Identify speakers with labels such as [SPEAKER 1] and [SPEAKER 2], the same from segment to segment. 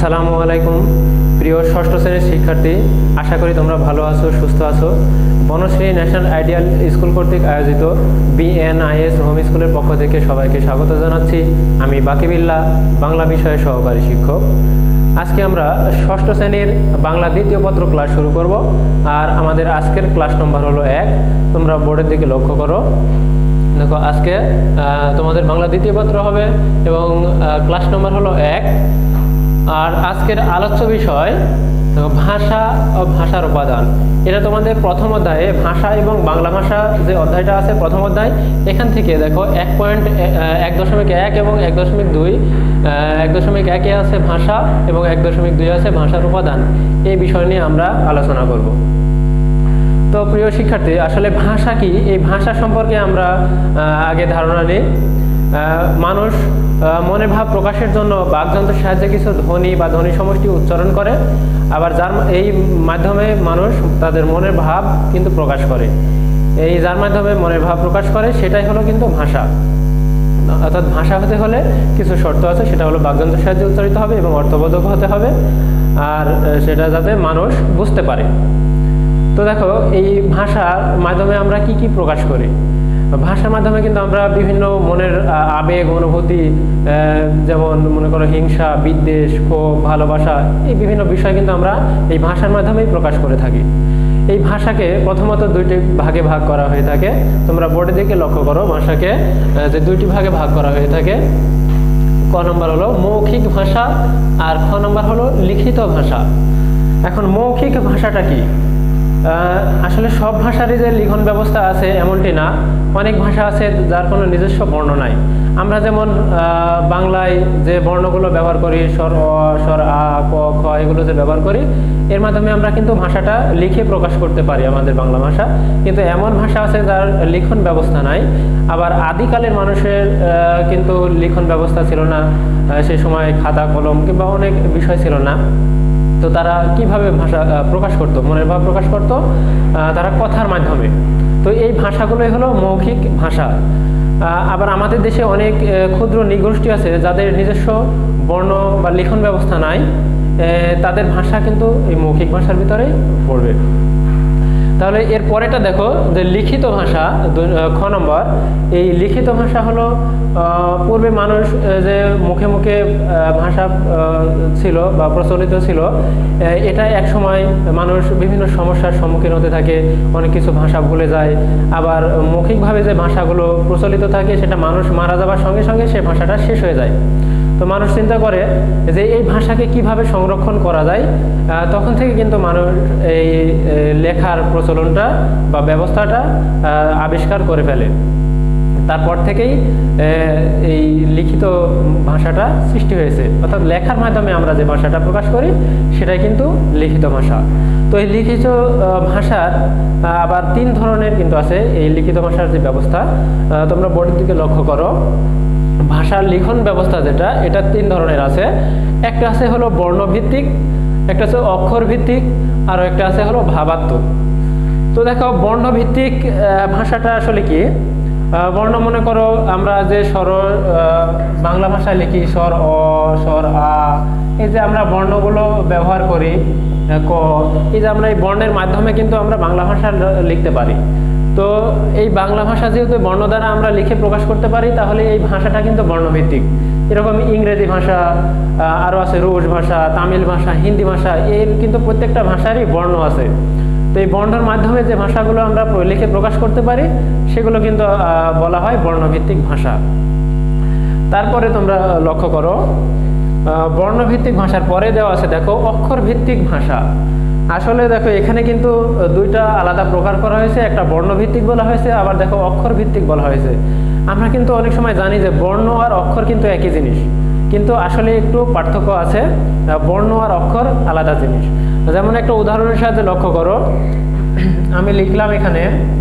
[SPEAKER 1] আসসালামু আলাইকুম প্রিয় ষষ্ঠ শ্রেণীর শিক্ষার্থী, আশা করি তোমরা ভালো আছো, সুস্থ আছো। বনশ্রী ন্যাশনাল আইডিয়াল স্কুল কর্তৃক আয়োজিত বিএনআইএস হোম স্কুলের পক্ষ থেকে সবাইকে স্বাগত জানাচ্ছি। আমি বাকিবিল্লাহ, বাংলা বিষয়ের সহকারী শিক্ষক। আজকে আমরা ষষ্ঠ শ্রেণীর বাংলা দ্বিতীয় পত্র ক্লাস শুরু করব। আর আমাদের আজকের ক্লাস নম্বর হলো 1। তোমরা বোর্ডের দিকে লক্ষ্য করো। দেখো, আজকে তোমাদের বাংলা দ্বিতীয় পত্র হবে এবং ক্লাস নম্বর হলো 1। আর আজকের আলোচ্য বিষয় ভাষা ও ভাষার উপাদান। এটা তোমাদের প্রথম অধ্যায়ে ভাষা এবং বাংলা ভাষা যে অধ্যায়টা আছে, প্রথম অধ্যায়, এখান থেকে দেখো 1.1 এবং 1.2, 1.1-এ আছে ভাষা এবং 1.2 আছে ভাষার উপাদান। এই বিষয় নিয়ে আমরা আলোচনা করব। তো প্রিয় শিক্ষার্থী, আসলে ভাষা কি, এই ভাষা সম্পর্কে আমরা আগে ধারণা নিই। মানুষ মনের ভাব প্রকাশের জন্য বাকযন্ত্রের সাহায্যে কিছু ধ্বনি বা ধ্বনি সমষ্টি উচ্চারণ করে, আবার যার এই মাধ্যমে মানুষ তাদের মনের ভাব কিন্তু প্রকাশ করে। এই যার মাধ্যমে মনের ভাব প্রকাশ করে সেটাই হলো কিন্তু ভাষা। অর্থাৎ ভাষা হতে হলে কিছু শর্ত আছে, সেটা হলো বাকযন্ত্রের সাহায্যে উচ্চারিত হবে এবং অর্থবোধক হতে হবে, আর সেটা যাতে মানুষ বুঝতে পারে। তো দেখো, এই ভাষার মাধ্যমে আমরা কি কি প্রকাশ করি। ভাষার মাধ্যমে কিন্তু আমরা বিভিন্ন মনের আবেগ, অনুভূতি, যেমন মনে করো হিংসা, বিদ্বেষ, ক্ষোভ, ভালোবাসা, এই বিভিন্ন বিষয় কিন্তু আমরা এই ভাষার মাধ্যমেই প্রকাশ করে থাকি। এই ভাষাকে প্রথমত 2টি ভাগে ভাগ করা হয়ে থাকে। তোমরা বোর্ডের দিকে লক্ষ্য করো, ভাষাকে যে 2টি ভাগে ভাগ করা হয়ে থাকে। ক নম্বর হলো মৌখিক ভাষা আর খ নম্বর হলো লিখিত ভাষা। এখন মৌখিক ভাষাটা কি? আসলে সব ভাষারই যে লিখন ব্যবস্থা আছে এমনটি না। অনেক ভাষা আছে যার কোনো নিজস্ব বর্ণ নাই। আমরা যেমন বাংলায় যে বর্ণগুলো ব্যবহার করি, স্বর অ, স্বর আ, ক, খ, এগুলো যে ব্যবহার করি, এর মাধ্যমে আমরা কিন্তু ভাষাটা লিখে প্রকাশ করতে পারি, আমাদের বাংলা ভাষা। কিন্তু এমন ভাষা আছে যার লিখন ব্যবস্থা নাই। আবার আদিকালের মানুষের কিন্তু লিখন ব্যবস্থা ছিল না, সে সময় খাতা কলম কিংবা অনেক বিষয় ছিল না। তো তারা কিভাবে ভাষা প্রকাশ করতো, মনের ভাব প্রকাশ করতো? তারা কথার মাধ্যমে। তো এই ভাষাগুলোই হলো মৌখিক ভাষা। আবার আমাদের দেশে অনেক ক্ষুদ্র নৃগোষ্ঠী আছে যাদের নিজস্ব বর্ণ বা লিখন ব্যবস্থা নাই, তাদের ভাষা কিন্তু এই মৌখিক ভাষার ভিতরেই পড়বে। তাহলে এর পরেটা দেখো, যে লিখিত ভাষা, খ নম্বর। এই লিখিত ভাষা হলো পূর্বে মানুষ যে মুখে মুখে ভাষা ছিল বা প্রচলিত ছিল, এটা এক সময় মানুষ বিভিন্ন সমস্যার সম্মুখীন হতে থাকে, অনেক কিছু ভাষা ভুলে যায়। আবার মৌখিকভাবে যে ভাষাগুলো প্রচলিত থাকে, সেটা মানুষ মারা যাওয়ার সঙ্গে সঙ্গে সে ভাষাটা শেষ হয়ে যায়। তো মানুষ চিন্তা করে যে এই ভাষাকে কিভাবে সংরক্ষণ করা যায়। তখন থেকে কিন্তু মানুষ এই লেখার প্রচলনটা বা ব্যবস্থাটা আবিষ্কার করে ফেলে। তারপর থেকেই এই লিখিত ভাষাটা সৃষ্টি হয়েছে। অর্থাৎ লেখার মাধ্যমে আমরা যে ভাষাটা প্রকাশ করি সেটাই কিন্তু লিখিত ভাষা। তো এই লিখিত ভাষার আবার 3 ধরনের কিন্তু আছে। এই লিখিত ভাষার যে ব্যবস্থা, তোমরা বোর্ডের দিকে লক্ষ্য করো। ভাষার লিখন ব্যবস্থা যেটা, এটা 3 ধরনের আছে। একটা আছে হলো বর্ণভিত্তিক, একটা আছে অক্ষর ভিত্তিক, আর একটা আছে হলো ভাবাত্মক। তো দেখো, বর্ণভিত্তিক ভাষাটা আসলে কি? বর্ণ, মনে করো আমরা যে স্বর বাংলা ভাষায় লিখি, স্বর অ, স্বর আ, এই যে আমরা বর্ণগুলো ব্যবহার করি, ক, এই যে আমরা এই বর্ণের মাধ্যমে কিন্তু আমরা বাংলা ভাষা লিখতে পারি। তো এই বাংলা ভাষা যেহেতু বর্ণ দ্বারা আমরা লিখে প্রকাশ করতে পারি, তাহলে এই ভাষাটা কিন্তু বর্ণভিত্তিক। এরকম ইংরেজি ভাষা, আরও আছে রুশ ভাষা, তামিল ভাষা, হিন্দি ভাষা, এর কিন্তু প্রত্যেকটা ভাষারই বর্ণ আছে। তো এই বর্ণের মাধ্যমে যে ভাষাগুলো আমরা লিখে প্রকাশ করতে পারি, সেগুলো কিন্তু বলা হয় বর্ণভিত্তিক ভাষা। তারপরে তোমরা লক্ষ্য করো, বর্ণভিত্তিক ভাষার পরে দেওয়া আছে দেখো অক্ষর ভিত্তিক ভাষা। আসলে দেখো, এখানে কিন্তু 2টা আলাদা প্রকার করা হয়েছে। একটা বর্ণভিত্তিক বলা হয়েছে, আবার দেখো অক্ষর ভিত্তিক বলা হয়েছে। আমরা কিন্তু অনেক সময় জানি যে বর্ণ আর অক্ষর কিন্তু একই জিনিস, কিন্তু আসলে একটু পার্থক্য আছে। বর্ণ আর অক্ষর আলাদা জিনিস। যেমন একটা উদাহরণের সাহায্যে লক্ষ্য করো, আমি লিখলাম এখানে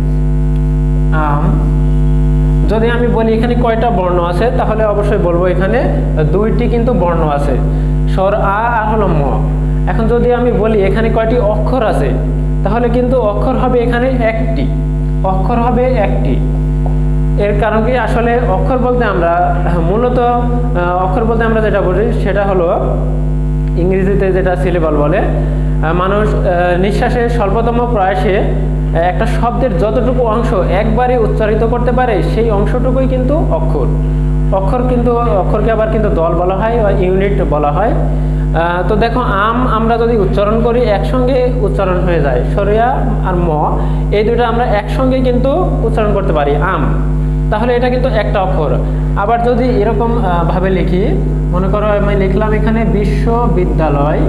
[SPEAKER 1] আম। যদি আমি বলি এখানে কয়টা বর্ণ আছে, তাহলে অবশ্যই বলবো এখানে 2টি কিন্তু বর্ণ আছে, স্বর আ আর হলো ম। এখন যদি আমি বলি এখানে কয়টি অক্ষর আছে, তাহলে কিন্তু অক্ষর হবে এখানে 1টি, অক্ষর হবে 1টি। এর কারণ কি? আসলে অক্ষর বলতে আমরা মূলত অক্ষর বলতে আমরা যেটা বুঝি সেটা হলো ইংরেজিতে যেটা সিলেবল বলে। মানুষ নিঃশ্বাসের স্বল্পতম প্রয়াসে একটা শব্দের যতটুকু অংশ একবারে উচ্চারিত করতে পারে সেই অংশটুকুই কিন্তু অক্ষর। অক্ষরকে আবার কিন্তু দল বলা হয় বা ইউনিট বলা হয়। তো দেখো আমরা যদি উচ্চারণ করি একসঙ্গে উচ্চারণ হয়ে যায়, সরিয়া আর ম এই দুটো আমরা একসঙ্গে কিন্তু উচ্চারণ করতে পারি আম, তাহলে এটা কিন্তু একটা অক্ষর। আবার যদি এরকম ভাবে লিখি, মনে করো আমি লিখলাম এখানে বিশ্ববিদ্যালয়,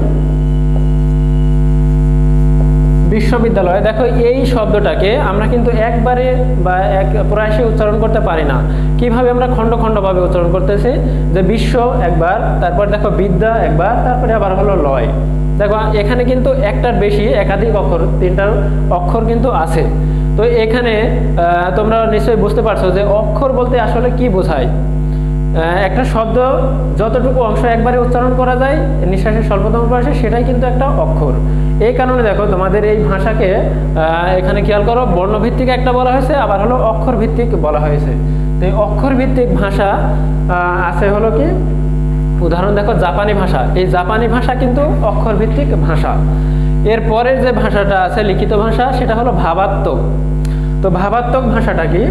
[SPEAKER 1] দেখো এই শব্দটাকে আমরা কিন্তু একবারে বা এক প্রয়াসে উচ্চারণ করতে পারি না। কিভাবে আমরা খণ্ড খণ্ড ভাবে উচ্চারণ করতেছি, যে বিশ্ব একবার, তারপর দেখো বিদ্যা একবার, তারপরে আবার হলো লয়। দেখো এখানে কিন্তু একটার বেশি একাধিক অক্ষর, 3টার অক্ষর কিন্তু আছে। তো এখানে তোমরা নিশ্চয়ই বুঝতে পারছো যে অক্ষর বলতে আসলে কি বোঝায়। একটা শব্দ যতটুকু অংশ একবারে উচ্চারণ করা যায় নিঃশ্বাসের স্বল্পতম প্রয়াসে, সেটাই কিন্তু একটা অক্ষর। এই কারণে দেখো তোমাদের এই ভাষাকে এখানে খেয়াল করো, বর্ণভিত্তিক একটা বলা হয়েছে, আবার হলো অক্ষর ভিত্তিক বলা হয়েছে। তো এই অক্ষর ভিত্তিক ভাষা আছে হলো কি, উদাহরণ দেখো জাপানি ভাষা। এই জাপানি ভাষা কিন্তু অক্ষর ভিত্তিক ভাষা। এরপরের যে ভাষাটা আছে লিখিত ভাষা, সেটা হলো ভাবাত্মক। তো ভাবাত্মক ভাষাটা কি?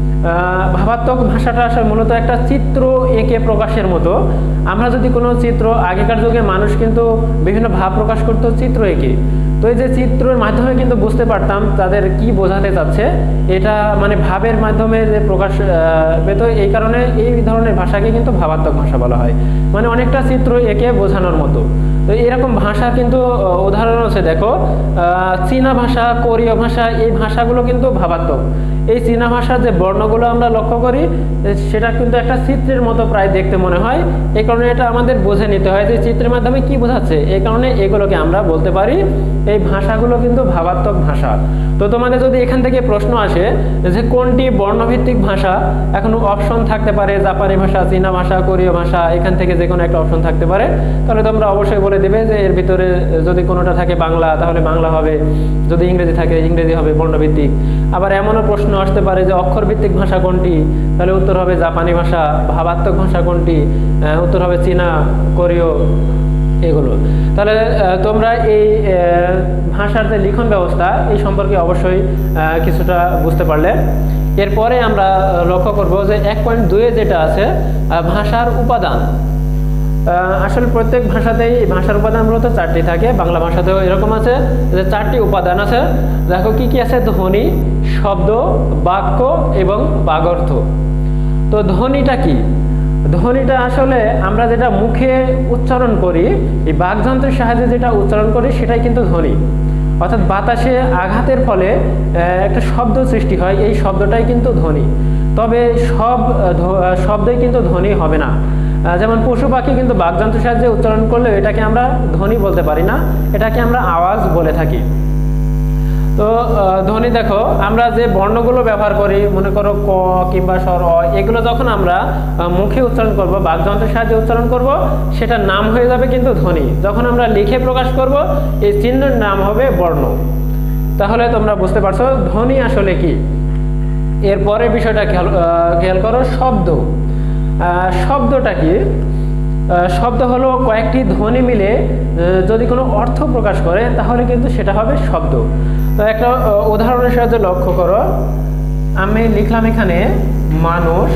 [SPEAKER 1] ভাবাত্মক ভাষাটা আসলে মূলত একটা চিত্র এঁকে প্রকাশের মতো। আমরা যদি কোনো চিত্র, আগেকার যুগে মানুষ কিন্তু বিভিন্ন ভাব প্রকাশ করতো চিত্র এঁকে, তো এই যে চিত্রের মাধ্যমে কিন্তু বুঝতে পারতাম তাদের কি বোঝাতে চাচ্ছে, এটা মানে ভাবের মাধ্যমে যে প্রকাশ পেত। এই কারণে এই ধরনের ভাষাকে কিন্তু ভাবাত্মক ভাষা বলা হয়, মানে অনেকটা চিত্র এঁকে বোঝানোর মতো। তো এরকম ভাষা কিন্তু উদাহরণ আছে দেখো, চীনা ভাষা, কোরীয় ভাষা, এই ভাষাগুলো কিন্তু ভাবাত্মক। এই চীনা ভাষার যে বর্ণগুলো আমরা লক্ষ্য করি সেটা কিন্তু একটা চিত্রের মতো প্রায় দেখতে মনে হয়। এই কারণে এটা আমাদের বুঝে নিতে হয় যে চিত্রের মাধ্যমে কি বোঝাচ্ছে। এই কারণে এগুলোকে আমরা বলতে পারি এই ভাষাগুলো কিন্তু ভাবাত্মক ভাষা। তো তোমাদের যদি এখান থেকে প্রশ্ন আসে যে কোনটি বর্ণভিত্তিক ভাষা, এখন অপশন থাকতে পারে জাপানি ভাষা, চীনা ভাষা, কোরীয় ভাষা, এখান থেকে যে কোনো একটা অপশন থাকতে পারে, তাহলে তোমরা অবশ্যই বলে দেবে যে এর ভিতরে যদি কোনোটা থাকে বাংলা, তাহলে বাংলা হবে, যদি ইংরেজি থাকে ইংরেজি হবে বর্ণভিত্তিক। আবার এমনও প্রশ্ন আসতে পারে যে অক্ষর ভিত্তিক ভাষা কোনটি, তাহলে উত্তর হবে জাপানি ভাষা। ভাবাত্মক ভাষা কোনটি, উত্তর হবে চীনা, কোরীয়, এগুলো। তাহলে তোমরা এই ভাষার যে লিখন ব্যবস্থা এই সম্পর্কে অবশ্যই কিছুটা বুঝতে পারলে। এরপরে আমরা লক্ষ্য করব যে 1.2 যেটা আছে ভাষার উপাদান। আসলে প্রত্যেক ভাষাতেই ভাষার উপাদান মূলত 4টি থাকে। বাংলা ভাষাতেও এরকম আছে যে 4টি উপাদান আছে। দেখো কি কি আছে, ধ্বনি, শব্দ, বাক্য এবং বাগর্থ। তো ধ্বনিটা কি? ধ্বনিটা আসলে আমরা যেটা মুখে উচ্চারণ করি, এই বাকযন্ত্রের সাহায্যে যেটা উচ্চারণ করি সেটাই কিন্তু ধ্বনি। অর্থাৎ বাতাসে আঘাতের ফলে একটা শব্দ সৃষ্টি হয়, এই শব্দটাই কিন্তু ধ্বনি। তবে সব শব্দই কিন্তু ধ্বনি হবে না। যেমন পশু পাখি কিন্তু বাকযন্ত্রের সাহায্যে উচ্চারণ করলে এটাকে আমরা ধ্বনি বলতে পারি না, এটাকে আমরা আওয়াজ বলে থাকি। তো ধ্বনি দেখো, আমরা যে বর্ণগুলো ব্যবহার করি, মনে করো ক কিংবা স্বর, এগুলো যখন আমরা মুখে উচ্চারণ করব, বাকযন্ত্রের সাহায্যে উচ্চারণ করব, সেটার নাম হয়ে যাবে কিন্তু ধ্বনি। যখন আমরা লিখে প্রকাশ করব, এই চিহ্নের নাম হবে বর্ণ। তাহলে তোমরা বুঝতে পারছো ধ্বনি আসলে কি। এরপরের বিষয়টা খেয়াল করো, শব্দ। শব্দটা কি? শব্দ হলো কয়েকটি ধ্বনি মিলে যদি কোনো অর্থ প্রকাশ করে তাহলে কিন্তু সেটা হবে শব্দ। তো একটা উদাহরণের সাহায্যে লক্ষ্য করো, আমি লিখলাম এখানে মানুষ।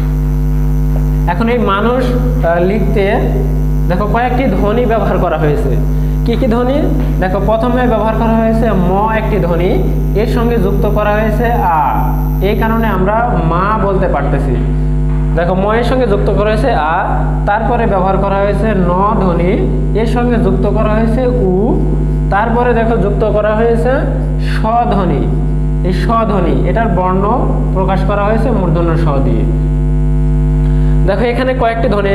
[SPEAKER 1] এখন এই মানুষ লিখতে দেখো কয়েকটি ধ্বনি ব্যবহার করা হয়েছে। কি কি ধ্বনি? দেখো প্রথমে ব্যবহার করা হয়েছে ম একটি ধ্বনি, এর সঙ্গে যুক্ত করা হয়েছে আ, এই কারণে আমরা মা বলতে পারতেছি। দেখো ম এর সঙ্গে যুক্ত করা হয়েছে আ, তারপরে ব্যবহার করা হয়েছে ন ধ্বনি, এর সঙ্গে যুক্ত করা হয়েছে উ, তারপরে দেখো যুক্ত করা হয়েছে স ধ্বনি। এই স ধ্বনি এটার বর্ণ প্রকাশ করা হয়েছে মূর্ধন্য স দিয়ে। দেখো এখানে কয়েকটি ধ্বনি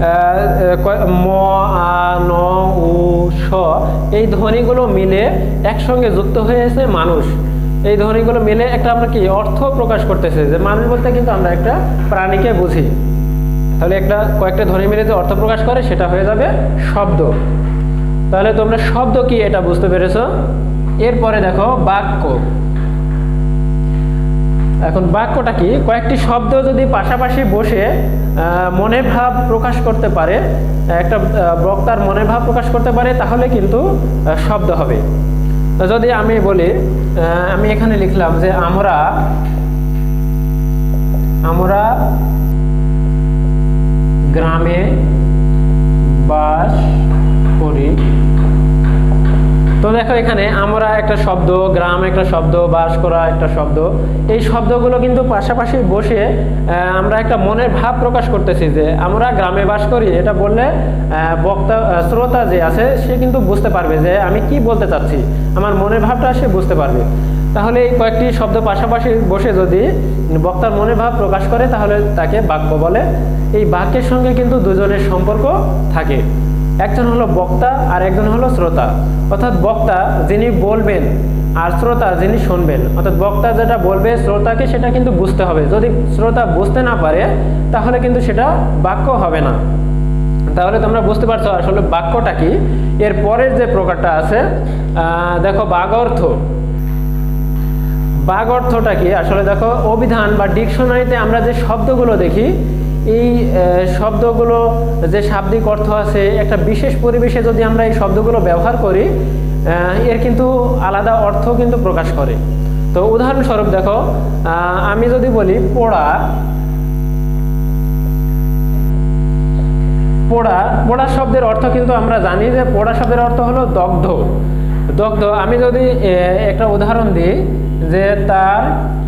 [SPEAKER 1] ম, আ, ন, উ, স, এই ধ্বনিগুলো মিলে একসঙ্গে যুক্ত হয়েছে মানুষ। এই ধ্বনিগুলো মিলে একটা আমরা কি অর্থ প্রকাশ করতেছে, যে মানুষ বলতে কিন্তু আমরা একটা প্রাণীকে বুঝি। তাহলে কয়েকটা ধ্বনি মিলে যে অর্থ প্রকাশ করে সেটা হয়ে যাবে শব্দ। তাহলে তোমরা শব্দ কি এটা বুঝতে পেরেছো। এরপরে দেখো বাক্য। এখন বাক্যটা কি, কয়েকটি শব্দ যদি পাশাপাশি বসে মনের ভাব প্রকাশ করতে পারে, একটা বক্তার মনের ভাব প্রকাশ করতে পারে, তাহলে কিন্তু শব্দ হবে। যদি আমি বলি, আমি এখানে লিখলাম যে আমরা গ্রামে বাস করি। তো দেখো এখানে আমরা একটা শব্দ, গ্রাম একটা শব্দ, বাস করা একটা শব্দ, এই শব্দগুলো কিন্তু পাশাপাশি বসে আমরা একটা মনের ভাব প্রকাশ করতেছি যে আমরা গ্রামে বাস করি। এটা বললে বক্তা, শ্রোতা যে আছে সে কিন্তু বুঝতে পারবে যে আমি কি বলতে চাচ্ছি, আমার মনের ভাবটা সে বুঝতে পারবে। তাহলে এই কয়েকটি শব্দ পাশাপাশি বসে যদি বক্তার মনের ভাব প্রকাশ করে তাহলে তাকে বাক্য বলে। এই বাক্যের সঙ্গে কিন্তু দুজনের সম্পর্ক থাকে, একজন হলো বক্তা আর একজন হলো শ্রোতা। অর্থাৎ বক্তা যিনি বলবেন আর শ্রোতা যিনি শুনবেন, অর্থাৎ বক্তা যেটা বলবে শ্রোতাকে সেটা কিন্তু বুঝতে হবে। যদি শ্রোতা বুঝতে না পারে তাহলে কিন্তু সেটা বাক্য হবে না। তাহলে তোমরা বুঝতে পারছো আসলে বাক্যটা কি। এর পরের যে প্রকারটা আছে দেখো বাগর্থ। বাগর্থটা কি আসলে দেখো, অভিধান বা ডিকশনারিতে আমরা যে শব্দগুলো দেখি, এই শব্দগুলো যে শাব্দিক অর্থ আছে, একটা বিশেষ পরিবেশে যদি আমরা এই শব্দগুলো ব্যবহার করি এর কিন্তু আলাদা অর্থ কিন্তু প্রকাশ করে। তো উদাহরণস্বরূপ দেখো, আমি যদি বলি পোড়া, পোড়া পোড়া শব্দের অর্থ কিন্তু আমরা জানি যে পোড়া শব্দের অর্থ হলো দগ্ধ। দগ্ধ, আমি যদি একটা উদাহরণ দিই যে তার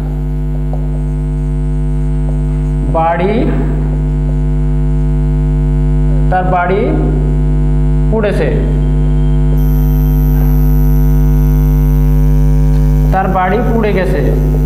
[SPEAKER 1] বাড়ি পুড়েছে, তার বাড়ি পুড়ে গেছে।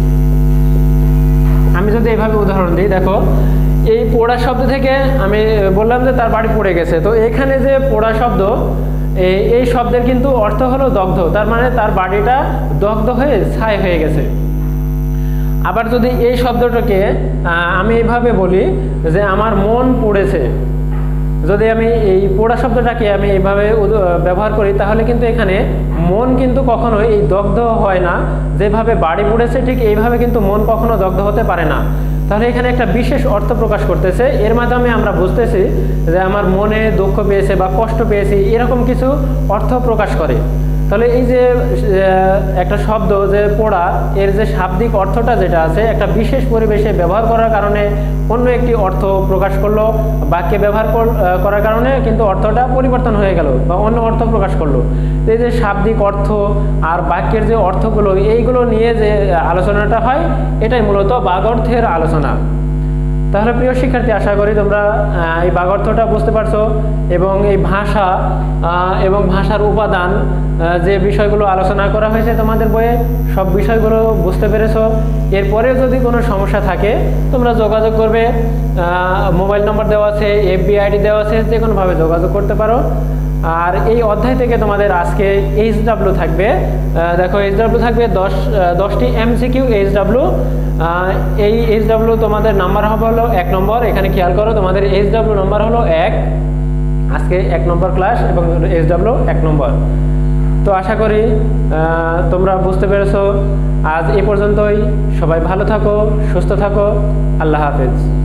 [SPEAKER 1] আমি যদি এভাবে উদাহরণ দিই, দেখো এই পোড়া শব্দ থেকে আমি বললাম যে তার বাড়ি পুড়ে গেছে। তো এখানে যে পোড়া শব্দ, এই শব্দের কিন্তু অর্থ হলো দগ্ধ, তার মানে তার বাড়িটা দগ্ধ হয়ে ছাই হয়ে গেছে। আবার যদি এই শব্দটাকে আমি এইভাবে বলি যে আমার মন পুড়েছে, যদি আমি এই পোড়া শব্দটাকে আমি এইভাবে ব্যবহার করি তাহলে কিন্তু এখানে মন কিন্তু কখনো এই দগ্ধ হয় না। যেভাবে বাড়ি পুড়েছে ঠিক এইভাবে কিন্তু মন কখনো দগ্ধ হতে পারে না। তাহলে এখানে একটা বিশেষ অর্থ প্রকাশ করতেছে। এর মাধ্যমে আমরা বুঝতেছি যে আমার মনে দুঃখ পেয়েছে বা কষ্ট পেয়েছি, এরকম কিছু অর্থ প্রকাশ করে। তাহলে এই যে একটা শব্দ যে পোড়া, এর যে শাব্দিক অর্থটা যেটা আছে একটা বিশেষ পরিবেশে ব্যবহার করার কারণে অন্য একটি অর্থ প্রকাশ করলো, বাক্যে ব্যবহার করার কারণে কিন্তু অর্থটা পরিবর্তন হয়ে গেল বা অন্য অর্থ প্রকাশ করলো। এই যে শাব্দিক অর্থ আর বাক্যের যে অর্থগুলো, এইগুলো নিয়ে যে আলোচনাটা হয় এটাই মূলত বাগর্থের আলোচনা। তাহলে প্রিয় শিক্ষার্থী, আশা করি তোমরা এই বাগর্থটা বুঝতে পারছো এবং এই ভাষা এবং ভাষার উপাদান যে বিষয়গুলো আলোচনা করা হয়েছে তোমাদের বইয়ে সব বিষয়গুলো বুঝতে পেরেছো। এরপরে যদি কোনো সমস্যা থাকে তোমরা যোগাযোগ করবে, মোবাইল নম্বর দেওয়া আছে, FB ID দেওয়া আছে, যে কোনোভাবে যোগাযোগ করতে পারো। আর এই অধ্যায় থেকে তোমাদের আজকে HW থাকবে। দেখো HW থাকবে 10টি MCQ HW। এই HW তোমাদের নাম্বার হবে হলো 1 নম্বর। এখানে খেয়াল করো তোমাদের HW নাম্বার হলো 1, আজকে 1 নম্বর ক্লাস এবং HW 1 নম্বর। তো আশা করি তোমরা বুঝতে পেরেছো। আজ এই পর্যন্তই। সবাই ভালো থাকো, সুস্থ থাকো। আল্লাহ হাফেজ।